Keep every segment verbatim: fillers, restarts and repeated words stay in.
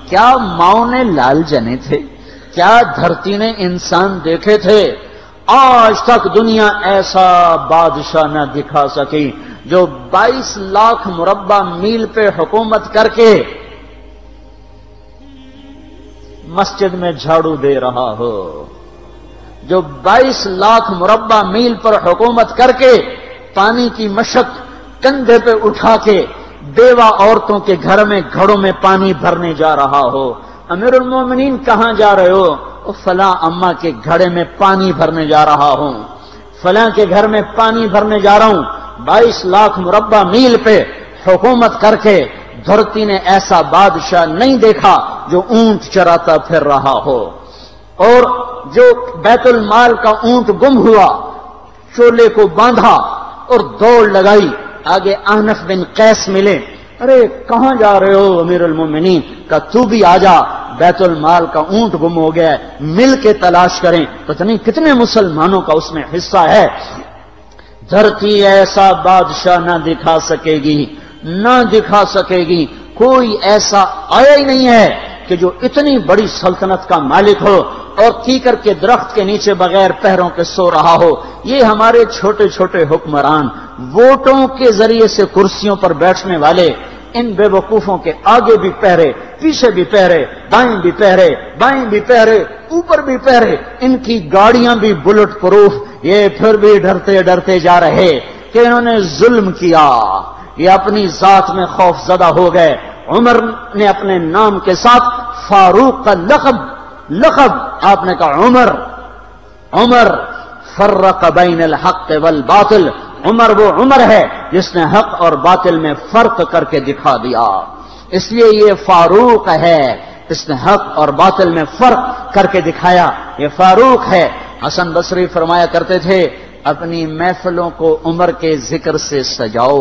کیا ماؤں نے لال جنے تھے؟ کیا دھرتی نے انسان دیکھے تھے؟ آج تک دنیا ایسا بادشاہ نہ دکھا سکی جو بائیس لاکھ مربع میل پہ حکومت کر کے مسجد میں جھاڑو دے رہا ہو، جو بائیس لاکھ مربع میل پر حکومت کر کے پانی کی مشق کندھے پہ اٹھا کے بیوہ عورتوں کے گھر میں گھڑوں میں پانی بھرنے جا رہا ہو۔ امیر المومنین کہاں جا رہے ہو؟ فلاں اماں کے گھڑے میں پانی بھرنے جا رہا ہوں، فلاں کے گھر میں پانی بھرنے جا رہا ہوں۔ بائیس لاکھ مربع میل پہ حکومت کر کے دھرتی نے ایسا بادشاہ نہیں دیکھا جو اونٹ چراتا پھر رہا ہو، اور جو بیت المال کا اونٹ گم ہوا چولے کو باندھا اور دوڑ لگائی، آگے احنف بن قیس ملے، ارے کہاں جا رہے ہو امیر المومنین؟ کہ تو بھی آ جا، بیت المال کا اونٹ گم ہو گیا ہے، مل کے تلاش کریں۔ پتہ نہیں کتنے مسلمانوں کا اس میں حصہ ہے۔ دھرتی ایسا بادشاہ نہ دکھا سکے گی، نہ دکھا سکے گی، کوئی ایسا آیا ہی نہیں ہے کہ جو اتنی بڑی سلطنت کا مالک ہو اور کیکر کے درخت کے نیچے بغیر پیروں کے سو رہا ہو۔ یہ ہمارے چھوٹے چھوٹے حکمران، ووٹوں کے ذریعے سے کرسیوں پر بیٹھنے والے، ان بے وقوفوں کے آگے بھی پہرے، پیچھے بھی پہرے، دائیں بھی پہرے، بائیں بھی پہرے، اوپر بھی پہرے، ان کی گاڑیاں بھی بلٹ پروف، یہ پھر بھی ڈرتے ڈرتے جا رہے کہ انہوں نے ظلم کیا، یہ اپنی ذات میں خوف زدہ ہو گئے۔ عمر نے اپنے نام کے ساتھ فاروق کا لقب لقب آپ نے کہا عمر عمر فرق بین الحق والباطل، عمر وہ عمر ہے جس نے حق اور باطل میں فرق کر کے دکھا دیا، اس لیے یہ فاروق ہے، اس نے حق اور باطل میں فرق کر کے دکھایا، یہ فاروق ہے۔ حسن بصری فرمایا کرتے تھے اپنی محفلوں کو عمر کے ذکر سے سجاؤ۔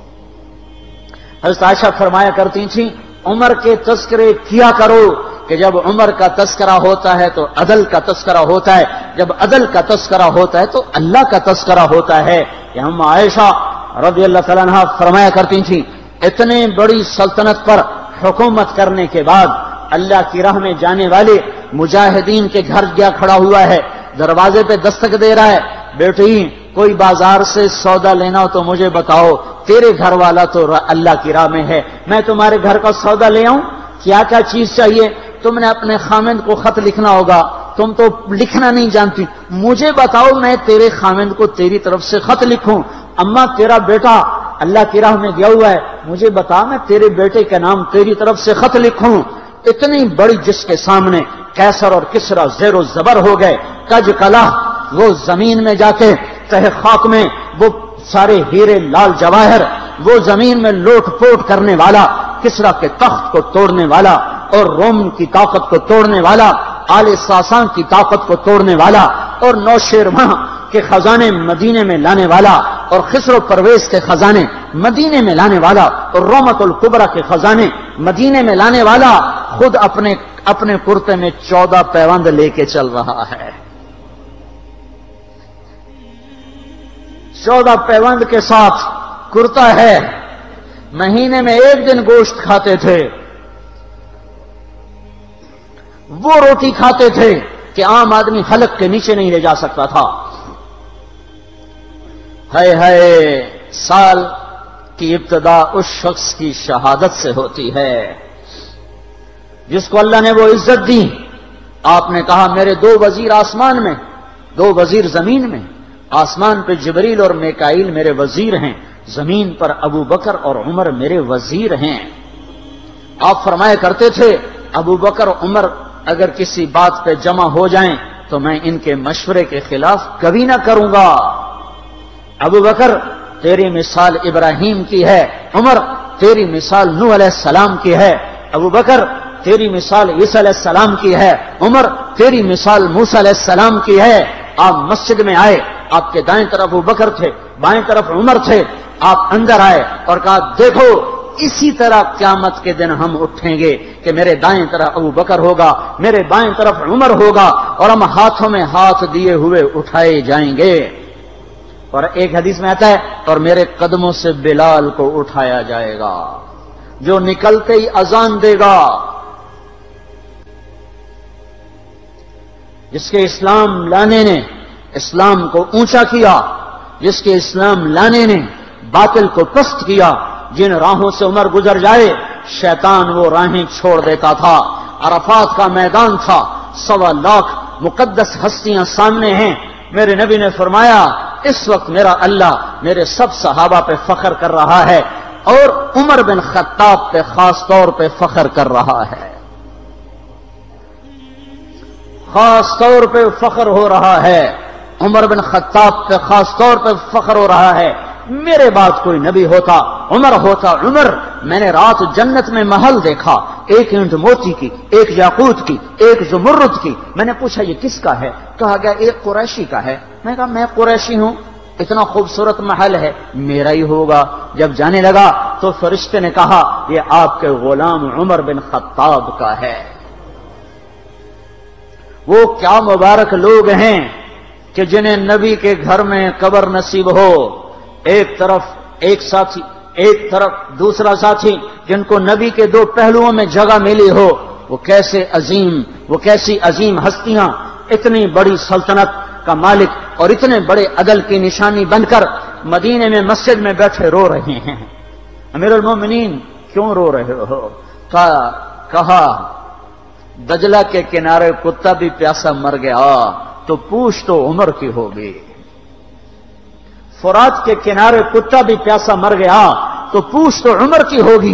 حضرت عائشہ فرمایا کرتی تھیں عمر کے تذکرے کیا کرو کہ جب عمر کا تذکرہ ہوتا ہے تو عدل کا تذکرہ ہوتا ہے، جب عدل کا تذکرہ ہوتا ہے تو اللہ کا تذکرہ ہوتا ہے۔ کہ ہم عائشہ رضی اللہ تعالیٰ عنہ فرمایا کرتی تھیں اتنے بڑی سلطنت پر حکومت کرنے کے بعد اللہ کی راہ میں جانے والے مجاہدین کے گھر گیا کھڑا ہوا ہے، دروازے پہ دستک دے رہا ہے، بیٹی کوئی بازار سے سودا لینا ہو تو مجھے بتاؤ، تیرے گھر والا تو اللہ کی راہ میں ہے، میں تمہارے گھر کا سودا لے آؤں، کیا کیا چیز چاہیے؟ تم نے اپنے خامند کو خط لکھنا ہوگا، تم تو لکھنا نہیں جانتی، مجھے بتاؤ میں تیرے خامند کو تیری طرف سے خط لکھوں۔ اما تیرا بیٹا اللہ کی راہ میں گیا ہوا ہے، مجھے بتا میں تیرے بیٹے کے نام تیری طرف سے خط لکھوں۔ اتنی بڑی جس کے سامنے کیسر اور کسرا زیر و زبر ہو گئے، کج کلا، وہ زمین میں جا کے تہ خاک میں وہ سارے ہیرے لال جواہر، وہ زمین میں لوٹ پوٹ کرنے والا، کسرا کے تخت کو توڑنے والا اور روم کی طاقت کو توڑنے والا، آل ساسان کی طاقت کو توڑنے والا اور نوشیروان کے خزانے مدینے میں لانے والا اور خسرو پرویز کے خزانے مدینے میں لانے والا اور رومت الکبرا کے خزانے مدینے میں لانے والا خود اپنے اپنے کرتے میں چودہ پیوند لے کے چل رہا ہے، چودہ پیوند کے ساتھ کرتا ہے، مہینے میں ایک دن گوشت کھاتے تھے، وہ روٹی کھاتے تھے کہ عام آدمی حلق کے نیچے نہیں لے جا سکتا تھا۔ ہائے ہائے، سال کی ابتدا اس شخص کی شہادت سے ہوتی ہے جس کو اللہ نے وہ عزت دی۔ آپ نے کہا میرے دو وزیر آسمان میں، دو وزیر زمین میں، آسمان پہ جبریل اور میکائیل میرے وزیر ہیں، زمین پر ابو بکر اور عمر میرے وزیر ہیں۔ آپ فرمایا کرتے تھے ابو بکر عمر اگر کسی بات پہ جمع ہو جائیں تو میں ان کے مشورے کے خلاف کبھی نہ کروں گا۔ ابو بکر تیری مثال ابراہیم کی ہے، عمر تیری مثال نوح علیہ السلام کی ہے، ابو بکر تیری مثال عیسیٰ علیہ السلام کی ہے، عمر تیری مثال موسیٰ علیہ السلام کی ہے۔ آپ مسجد میں آئے، آپ کے دائیں طرف ابو بکر تھے، بائیں طرف عمر تھے، آپ اندر آئے اور کہا دیکھو اسی طرح قیامت کے دن ہم اٹھیں گے کہ میرے دائیں طرف ابو بکر ہوگا، میرے بائیں طرف عمر ہوگا اور ہم ہاتھوں میں ہاتھ دیے ہوئے اٹھائے جائیں گے۔ اور ایک حدیث میں آتا ہے اور میرے قدموں سے بلال کو اٹھایا جائے گا، جو نکلتے ہی اذان دے گا جس کے اسلام لانے نے اسلام کو اونچا کیا، جس کے اسلام لانے نے باطل کو پست کیا، جن راہوں سے عمر گزر جائے شیطان وہ راہیں چھوڑ دیتا تھا۔ عرفات کا میدان تھا، سوا لاکھ مقدس ہستیاں سامنے ہیں۔ میرے نبی نے فرمایا اس وقت میرا اللہ میرے سب صحابہ پہ فخر کر رہا ہے اور عمر بن خطاب پہ خاص طور پہ فخر کر رہا ہے، خاص طور پہ فخر ہو رہا ہے، عمر بن خطاب پہ خاص طور پہ فخر ہو رہا ہے۔ میرے بعد کوئی نبی ہوتا عمر ہوتا عمر۔ میں نے رات جنت میں محل دیکھا، ایک اینٹ موتی کی، ایک یاقوت کی، ایک زمرد کی۔ میں نے پوچھا یہ کس کا ہے؟ کہا گیا ایک قریشی کا ہے۔ میں نے کہا میں قریشی ہوں، اتنا خوبصورت محل ہے، میرا ہی ہوگا۔ جب جانے لگا تو فرشتے نے کہا یہ آپ کے غلام عمر بن خطاب کا ہے۔ وہ کیا مبارک لوگ ہیں کہ جنہیں نبی کے گھر میں قبر نصیب ہو، ایک طرف ایک ساتھی، ایک طرف دوسرا ساتھی، جن کو نبی کے دو پہلوؤں میں جگہ ملی ہو۔ وہ کیسے عظیم، وہ کیسی عظیم ہستیاں، اتنی بڑی سلطنت کا مالک اور اتنے بڑے عدل کی نشانی بن کر مدینے میں مسجد میں بیٹھے رو رہے ہیں۔ امیر المومنین کیوں رو رہے ہو؟ کہا دجلہ کے کنارے کتا بھی پیاسا مر گیا تو پوچھ تو عمر کی ہوگی، فرات کے کنارے کتا بھی پیاسا مر گیا تو پوچھ تو عمر کی ہوگی۔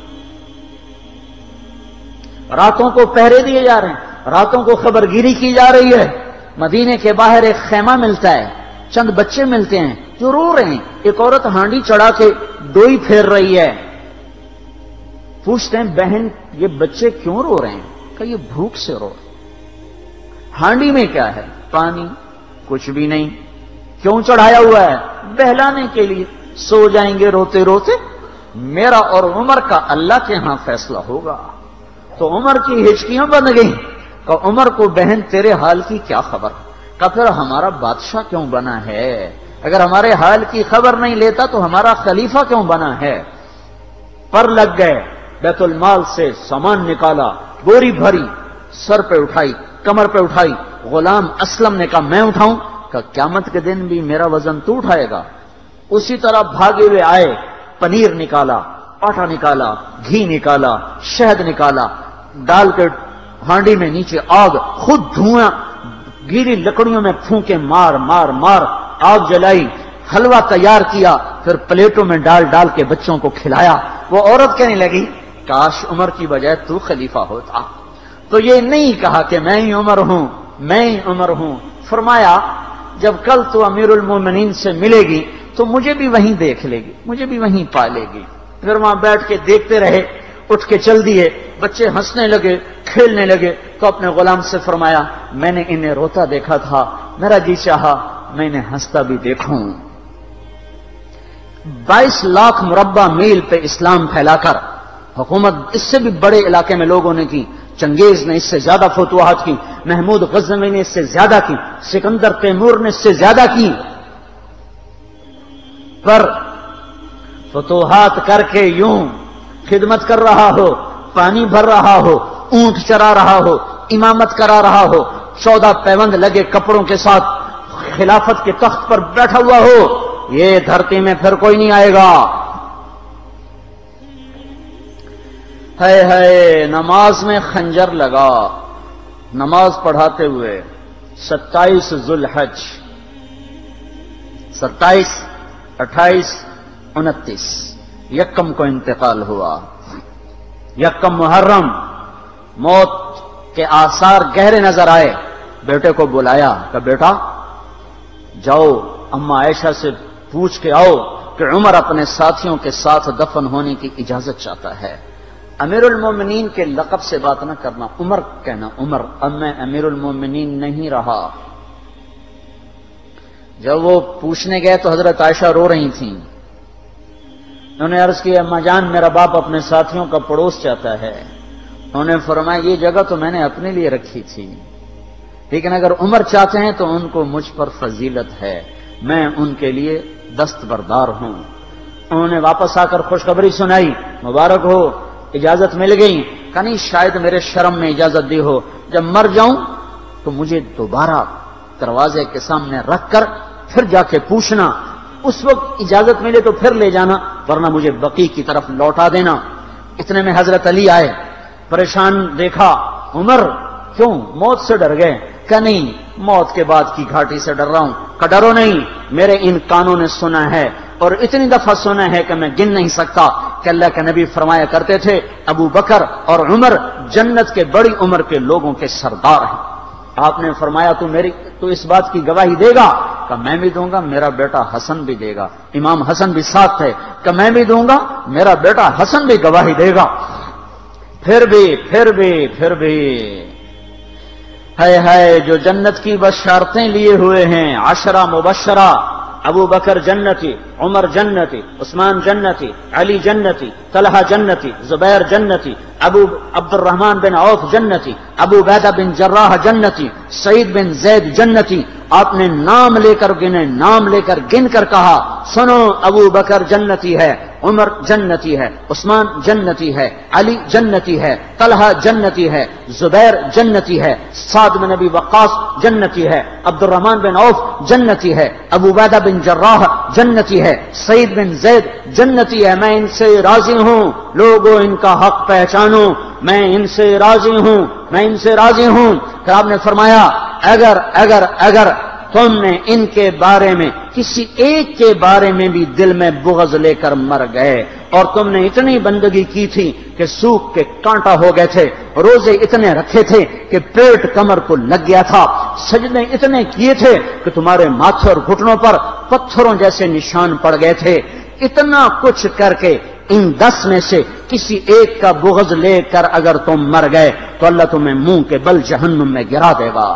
راتوں کو پہرے دیے جا رہے ہیں، راتوں کو خبرگیری کی جا رہی ہے۔ مدینے کے باہر ایک خیمہ ملتا ہے، چند بچے ملتے ہیں جو رو رہے ہیں۔ ایک عورت ہانڈی چڑھا کے ڈوئی پھیر رہی ہے۔ پوچھتے ہیں بہن یہ بچے کیوں رو رہے ہیں؟ کہ یہ بھوک سے رو رہے ہیں۔ ہانڈی میں کیا ہے؟ پانی، کچھ بھی نہیں۔ کیوں چڑھایا ہوا ہے؟ بہلانے کے لیے۔ سو جائیں گے روتے روتے، میرا اور عمر کا اللہ کے ہاں فیصلہ ہوگا۔ تو عمر کی ہچکیاں بن گئیں کہ عمر کو بہن تیرے حال کی کیا خبر؟ کہ پھر ہمارا بادشاہ کیوں بنا ہے؟ اگر ہمارے حال کی خبر نہیں لیتا تو ہمارا خلیفہ کیوں بنا ہے؟ پر لگ گئے، بیت المال سے سامان نکالا، بوری بھری، سر پہ اٹھائی، کمر پہ اٹھائی۔ غلام اسلم نے کہا میں اٹھاؤں؟ کہ قیامت کے دن بھی میرا وزن تو اٹھائے گا۔ اسی طرح بھاگے ہوئے آئے، پنیر نکالا، آٹا نکالا، گھی نکالا، شہد نکالا، ڈال کے ہانڈی میں نیچے آگ، خود دھواں گیلی لکڑیوں میں پھونکے مار مار مار آگ جلائی، حلوہ تیار کیا، پھر پلیٹوں میں ڈال ڈال کے بچوں کو کھلایا۔ وہ عورت کہنے لگی کاش عمر کی بجائے تو خلیفہ ہوتا۔ تو یہ نہیں کہا کہ میں ہی عمر ہوں، میں ہی عمر ہوں۔ فرمایا جب کل تو امیر المومنین سے ملے گی تو مجھے بھی وہیں دیکھ لے گی، مجھے بھی وہیں پا لے گی۔ پھر وہاں بیٹھ کے دیکھتے رہے، اٹھ کے چل دیے۔ بچے ہنسنے لگے، کھیلنے لگے تو اپنے غلام سے فرمایا میں نے انہیں روتا دیکھا تھا، میرا جی چاہا میں انہیں ہنستا بھی دیکھوں۔ بائیس لاکھ مربع میل پہ اسلام پھیلا کر حکومت اس سے بھی بڑے علاقے میں لوگوں نے کی۔ چنگیز نے اس سے زیادہ فتوحات کی، محمود غزنوی نے اس سے زیادہ کی، سکندر تیمور نے اس سے زیادہ کی۔ پر فتوحات کر کے یوں خدمت کر رہا ہو، پانی بھر رہا ہو، اونٹ چرا رہا ہو، امامت کرا رہا ہو، چودہ پیوند لگے کپڑوں کے ساتھ خلافت کے تخت پر بیٹھا ہوا ہو، یہ دھرتی میں پھر کوئی نہیں آئے گا۔ ہے ہے نماز میں خنجر لگا، نماز پڑھاتے ہوئے ستائیس ذوالحج، ستائیس اٹھائیس انتیس یکم کو انتقال ہوا۔ یکم محرم موت کے آثار گہرے نظر آئے۔ بیٹے کو بلایا کہ بیٹا جاؤ اما عائشہ سے پوچھ کے آؤ کہ عمر اپنے ساتھیوں کے ساتھ دفن ہونے کی اجازت چاہتا ہے۔ امیر المومنین کے لقب سے بات نہ کرنا، عمر کہنا، عمر اب میں امیر المومنین نہیں رہا۔ جب وہ پوچھنے گئے تو حضرت عائشہ رو رہی تھیں۔ انہوں نے عرض کیا اما جان میرا باپ اپنے ساتھیوں کا پڑوس چاہتا ہے۔ انہوں نے فرمایا یہ جگہ تو میں نے اپنے لیے رکھی تھی، لیکن اگر عمر چاہتے ہیں تو ان کو مجھ پر فضیلت ہے، میں ان کے لیے دستبردار ہوں۔ انہوں نے واپس آ کر خوشخبری سنائی، مبارک ہو اجازت مل گئی۔ کہ نہیں شاید میرے شرم میں اجازت دی ہو، جب مر جاؤں تو مجھے دوبارہ دروازے کے سامنے رکھ کر پھر جا کے پوچھنا، اس وقت اجازت ملے تو پھر لے جانا، ورنہ مجھے بقیع کی طرف لوٹا دینا۔ اتنے میں حضرت علی آئے، پریشان دیکھا، عمر کیوں موت سے ڈر گئے؟ کہ نہیں، موت کے بعد کی گھاٹی سے ڈر رہا ہوں۔ کہ ڈرو نہیں، میرے ان کانوں نے سنا ہے اور اتنی دفعہ سنا ہے کہ میں گن نہیں سکتا کہ اللہ کے نبی فرمایا کرتے تھے ابو بکر اور عمر جنت کے بڑی عمر کے لوگوں کے سردار ہیں۔ آپ نے فرمایا تو میری تو اس بات کی گواہی دے گا؟ کہ میں بھی دوں گا، میرا بیٹا حسن بھی دے گا۔ امام حسن بھی ساتھ تھے۔ کہ میں بھی دوں گا، میرا بیٹا حسن بھی گواہی دے گا۔ پھر بھی پھر بھی پھر بھی ہے ہے جو جنت کی بشارتیں لیے ہوئے ہیں، عشرہ مبشرہ، ابو بکر جنتی، عمر جنتی، عثمان جنتی، علی جنتی، طلحہ جنتی، زبیر جنتی، ابو عبد الرحمن بن عوف جنتی، ابو عبیدہ بن جراح جنتی، سعید بن زید جنتی۔ آپ نے نام لے کر گنے، نام لے کر گن کر کہا، سنو ابو بکر جنتی ہے، عمر جنتی ہے، عثمان جنتی ہے، علی جنتی ہے، طلحہ جنتی ہے، زبیر جنتی ہے، سعد بن ابی وقاص جنتی ہے، عبد الرحمن بن عوف جنتی ہے، ابو عبیدہ بن جراح جنتی ہے، سعید بن زید جنتی ہے۔ میں ان سے راضی ہوں، لوگوں ان کا حق پہچانو، میں ان سے راضی ہوں، میں ان سے راضی ہوں۔ پھر آپ نے فرمایا اگر اگر اگر تم نے ان کے بارے میں کسی ایک کے بارے میں بھی دل میں بغض لے کر مر گئے، اور تم نے اتنی بندگی کی تھی کہ سوکھ کے کانٹا ہو گئے تھے، روزے اتنے رکھے تھے کہ پیٹ کمر کو لگ گیا تھا، سجدے اتنے کیے تھے کہ تمہارے ماتھے اور گھٹنوں پر پتھروں جیسے نشان پڑ گئے تھے، اتنا کچھ کر کے ان دس میں سے کسی ایک کا بغض لے کر اگر تم مر گئے تو اللہ تمہیں منہ کے بل جہنم میں گرا دے گا۔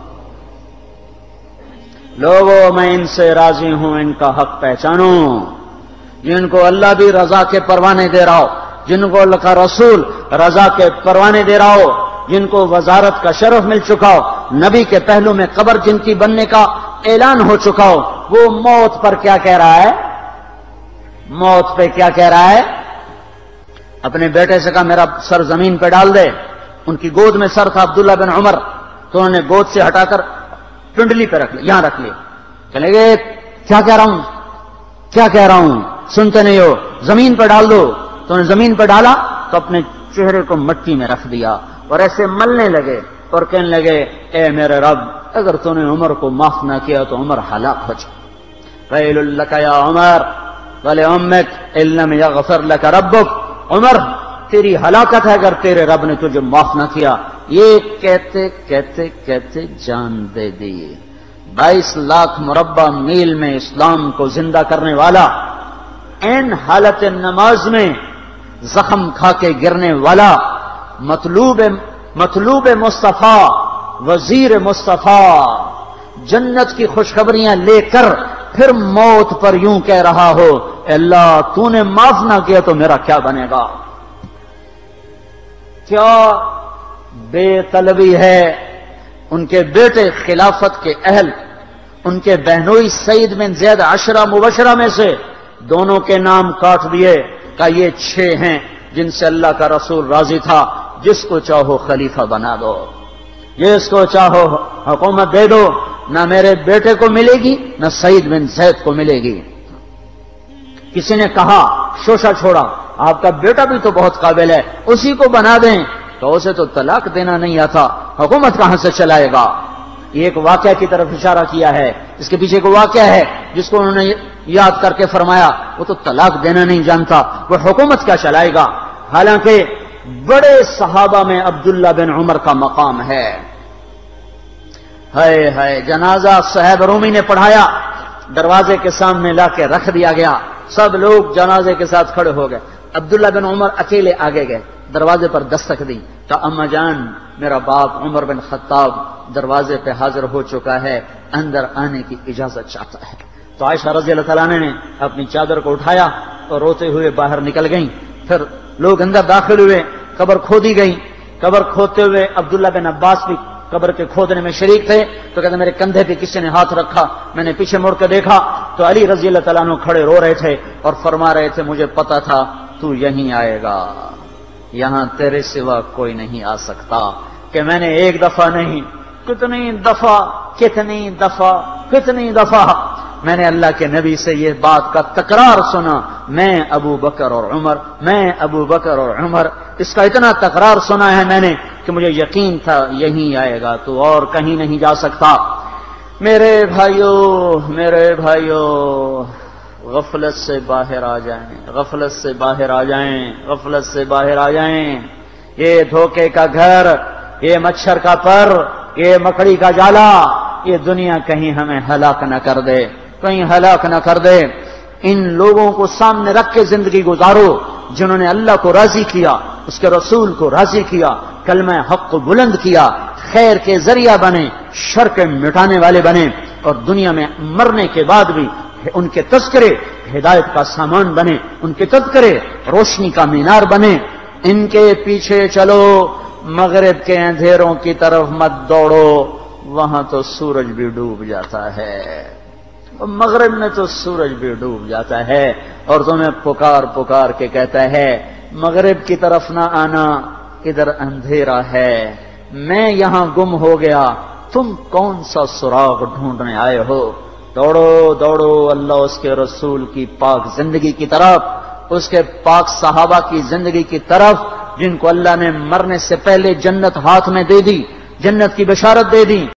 لوگوں میں ان سے راضی ہوں، ان کا حق پہچانو، جن کو اللہ بھی رضا کے پروانے دے رہا ہو، جن کو اللہ کا رسول رضا کے پروانے دے رہا ہو، جن کو وزارت کا شرف مل چکا ہو، نبی کے پہلو میں قبر جن کی بننے کا اعلان ہو چکا ہو، وہ موت پر کیا کہہ رہا ہے؟ موت پہ کیا کہہ رہا ہے؟ اپنے بیٹے سے کہا میرا سر زمین پہ ڈال دے۔ ان کی گود میں سر تھا عبداللہ بن عمر، تو انہوں نے گود سے ہٹا کر پنڈلی پہ رکھ لیا، یہاں رکھ لیا۔ چلے گئے، کیا کہہ رہا ہوں کیا کہہ رہا ہوں سنتے نہیں ہو، زمین پہ ڈال دو۔ تو انہوں نے زمین پہ ڈالا تو اپنے چہرے کو مٹی میں رکھ دیا اور ایسے ملنے لگے اور کہنے لگے اے میرے رب، اگر تو نے عمر کو معاف نہ کیا تو عمر ہلاک ہو جائے۔ ویل لک یا عمر ولامک ان لم یغفر لک ربک، عمر تیری ہلاکت ہے اگر تیرے رب نے تجھے معاف نہ کیا۔ یہ کہتے کہتے کہتے جان دے دی۔ بائیس لاکھ مربع میل میں اسلام کو زندہ کرنے والا، این حالت نماز میں زخم کھا کے گرنے والا، مطلوب مطلوب مصطفیٰ، وزیر مصطفیٰ، جنت کی خوشخبریاں لے کر پھر موت پر یوں کہہ رہا ہو اے اللہ تو نے معاف نہ کیا تو میرا کیا بنے گا؟ کیا بے طلبی ہے۔ ان کے بیٹے خلافت کے اہل، ان کے بہنوئی سعید بن زید عشرہ مبشرہ میں سے دونوں کے نام کاٹ دیے کہ یہ چھ ہیں جن سے اللہ کا رسول راضی تھا، جس کو چاہو خلیفہ بنا دو، جس کو چاہو حکومت دے دو، نہ میرے بیٹے کو ملے گی نہ سعید بن زید کو ملے گی۔ کسی نے کہا شوشہ چھوڑا، آپ کا بیٹا بھی تو بہت قابل ہے، اسی کو بنا دیں۔ تو اسے تو طلاق دینا نہیں آتا، حکومت کہاں سے چلائے گا؟ یہ ایک واقعہ کی طرف اشارہ کیا ہے، اس کے پیچھے ایک واقعہ ہے جس کو انہوں نے یاد کر کے فرمایا وہ تو طلاق دینا نہیں جانتا، وہ حکومت کیا چلائے گا؟ حالانکہ بڑے صحابہ میں عبداللہ بن عمر کا مقام ہے۔ ہائے ہائے، جنازہ صہیب رومی نے پڑھایا، دروازے کے سامنے لا کے رکھ دیا گیا، سب لوگ جنازے کے ساتھ کھڑے ہو گئے، عبداللہ بن عمر اکیلے آگے گئے، دروازے پر دستک دی تو اما جان میرا باپ عمر بن خطاب دروازے پہ حاضر ہو چکا ہے، اندر آنے کی اجازت چاہتا ہے۔ تو عائشہ رضی اللہ تعالیٰ نے اپنی چادر کو اٹھایا اور روتے ہوئے باہر نکل گئیں۔ پھر لوگ اندر داخل ہوئے، قبر کھودی گئی، قبر کھودتے ہوئے عبداللہ بن عباس بھی قبر کے کھودنے میں شریک تھے۔ تو کہتے میرے کندھے پہ کسی نے ہاتھ رکھا، میں نے پیچھے مڑ کے دیکھا تو علی رضی اللہ تعالیٰ عنہ کھڑے رو رہے تھے اور فرما رہے تھے مجھے پتا تھا تو یہیں آئے گا، یہاں تیرے سوا کوئی نہیں آ سکتا، کہ میں نے ایک دفعہ نہیں کتنی دفعہ کتنی دفعہ کتنی دفعہ میں نے اللہ کے نبی سے یہ بات کا تکرار سنا، میں ابو بکر اور عمر، میں ابو بکر اور عمر، اس کا اتنا تکرار سنا ہے میں نے کہ مجھے یقین تھا یہیں آئے گا، تو اور کہیں نہیں جا سکتا۔ میرے بھائیوں میرے بھائیوں غفلت سے باہر آ جائیں، غفلت سے باہر آ جائیں، غفلت سے باہر آ جائیں۔ یہ دھوکے کا گھر، یہ مچھر کا پر، یہ مکڑی کا جالا، یہ دنیا کہیں ہمیں ہلاک نہ کر دے، کہیں ہلاک نہ کر دے۔ ان لوگوں کو سامنے رکھ کے زندگی گزارو جنہوں نے اللہ کو راضی کیا، اس کے رسول کو راضی کیا، کلمہ حق کو بلند کیا، خیر کے ذریعہ بنے، شر کے مٹانے والے بنے، اور دنیا میں مرنے کے بعد بھی ان کے تذکرے ہدایت کا سامان بنے، ان کے تذکرے روشنی کا مینار بنے۔ ان کے پیچھے چلو، مغرب کے اندھیروں کی طرف مت دوڑو، وہاں تو سورج بھی ڈوب جاتا ہے، مغرب میں تو سورج بھی ڈوب جاتا ہے، اور تمہیں پکار پکار کے کہتا ہے مغرب کی طرف نہ آنا، ادھر اندھیرا ہے، میں یہاں گم ہو گیا، تم کون سا سراغ ڈھونڈنے آئے ہو؟ دوڑو دوڑو اللہ اس کے رسول کی پاک زندگی کی طرف، اس کے پاک صحابہ کی زندگی کی طرف، جن کو اللہ نے مرنے سے پہلے جنت ہاتھ میں دے دی، جنت کی بشارت دے دی۔